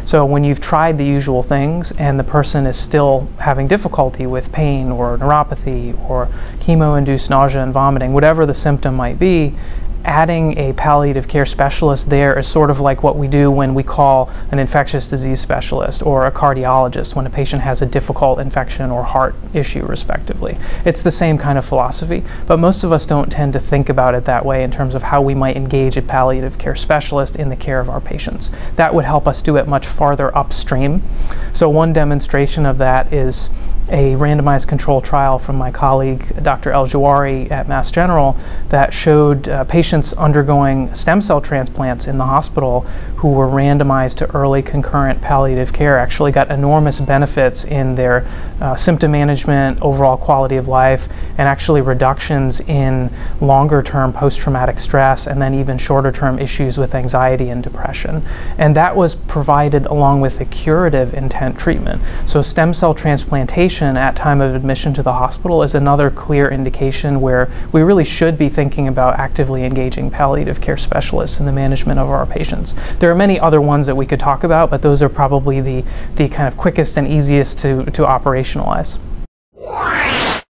So when you've tried the usual things and the person is still having difficulty with pain or neuropathy or chemo-induced nausea and vomiting, whatever the symptom might be, adding a palliative care specialist there is sort of like what we do when we call an infectious disease specialist or a cardiologist when a patient has a difficult infection or heart issue, respectively. It's the same kind of philosophy, but most of us don't tend to think about it that way in terms of how we might engage a palliative care specialist in the care of our patients. That would help us do it much farther upstream. So one demonstration of that is a randomized control trial from my colleague Dr. El-Jawari at Mass General that showed patients undergoing stem cell transplants in the hospital who were randomized to early concurrent palliative care actually got enormous benefits in their symptom management, overall quality of life, and actually reductions in longer-term post-traumatic stress and then even shorter-term issues with anxiety and depression. And that was provided along with a curative intent treatment. So stem cell transplantation at time of admission to the hospital is another clear indication where we really should be thinking about actively engaging palliative care specialists in the management of our patients. There are many other ones that we could talk about, but those are probably the kind of quickest and easiest to operationalize.